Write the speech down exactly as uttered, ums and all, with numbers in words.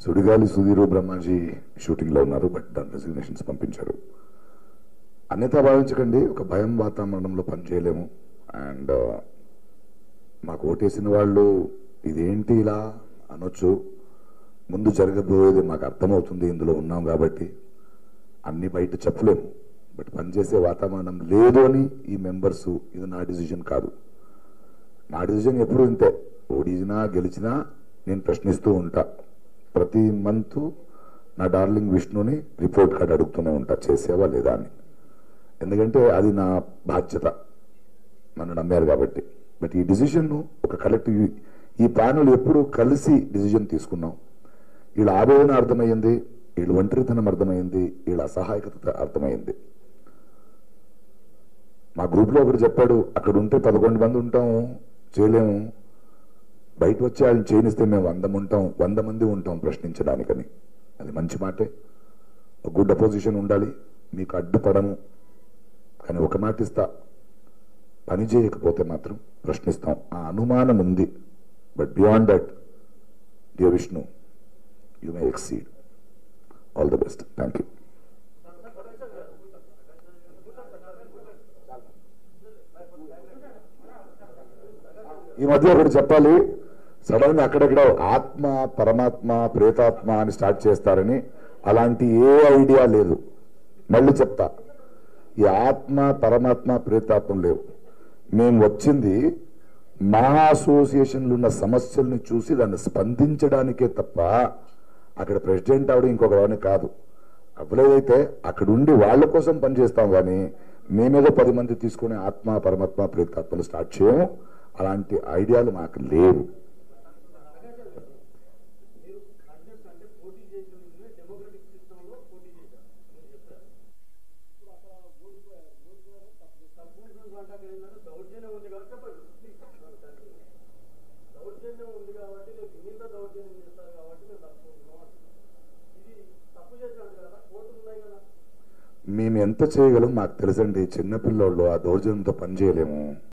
సుడిగాలి సుధీర్ బ్రహ్మాజీ షూటింగ్లో ఉన్నారు, బట్ దాని రెసిగ్నేషన్స్ పంపించారు. అన్యతా భావించకండి, ఒక భయం వాతావరణంలో పనిచేయలేము. అండ్ మాకు ఓటేసిన వాళ్ళు ఇదేంటి ఇలా అనొచ్చు, ముందు జరగబోయేది మాకు అర్థమవుతుంది, ఇందులో ఉన్నాం కాబట్టి అన్ని బయట చెప్పలేము. బట్ పనిచేసే వాతావరణం లేదు అని ఈ మెంబర్స్, ఇది నా డిసిజన్ కాదు. నా డిసిజన్ ఎప్పుడు ఇంతే, ఓడినా గెలిచినా నేను ప్రశ్నిస్తూ ఉంటా. ప్రతి మంత్ నా డార్లింగ్ విష్ణుని రిపోర్ట్ కార్డ్ అడుగుతూనే ఉంటా, చేసేవా లేదా అని. ఎందుకంటే అది నా బాధ్యత, నన్ను నమ్మారు కాబట్టి. బట్ ఈ డిసిజన్ ఒక కలెక్టివ్, ఈ ప్యానల్ ఎప్పుడు కలిసి డిసిజన్ తీసుకున్నాం. వీళ్ళ ఆవేదన అర్థమైంది, వీళ్ళ ఒంటరితనం అర్థమైంది, వీళ్ళ అసహాయకత అర్థమైంది. మా గ్రూప్లో ఒకటి చెప్పాడు, అక్కడ ఉంటే పదకొండు మంది ఉంటాం, చేయలేము, బయట వచ్చి ఆయన చేయనిస్తే మేము వంద ఉంటాం, వంద మంది ఉంటాం ప్రశ్నించడానికని. అది మంచి మాటే, ఒక గుడ్ అపోజిషన్ ఉండాలి, మీకు అడ్డుపడము. కానీ ఒక మాట ఇస్తా, పని చేయకపోతే మాత్రం ప్రశ్నిస్తాం. ఆ అనుమానం ఉంది. But beyond that, dear Vishnu, you may exceed. All the best. Thank you. ఈ మధ్య ఒకటి చెప్పాలి, సడన్ గా అక్కడెక్కడ ఆత్మ పరమాత్మ ప్రేతాత్మ అని స్టార్ట్ చేస్తారని, అలాంటి ఏ ఐడియా లేదు. మళ్ళీ చెప్తా, ఈ ఆత్మ పరమాత్మ ప్రేతాత్మ లేవు. మేము వచ్చింది మా అసోసియేషన్లు ఉన్న సమస్యల్ని చూసి దాన్ని స్పందించడానికే తప్ప అక్కడ ప్రెసిడెంట్ అవడం ఇంకొకని కాదు. అవ్వలేదైతే అక్కడ ఉండి వాళ్ళ కోసం పనిచేస్తాం, కానీ మేమేదో పది మంది తీసుకునే ఆత్మ పరమాత్మ ప్రేతాత్మలు స్టార్ట్ చేయము. అలాంటి ఐడియాలు మాకు లేవు. మేము ఎంత చేయగలం మాకు తెలుసండి. చిన్నపిల్లోళ్ళు ఆ దౌర్జన్యంతో పని చేయలేము.